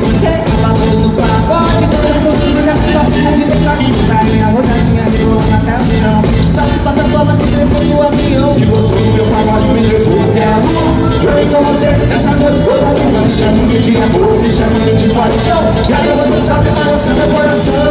você acabou no pacote. Quando eu consigo já fico a fila de decote. Sai minha rodadinha, rebolando até o chão. Salve plataforma que trepou no avião. Que gostou do meu pagode, me levou até a lua. Eu e com você, essa noite toda me chamo de amor, me chamo de paixão. E agora você sabe balançar meu coração.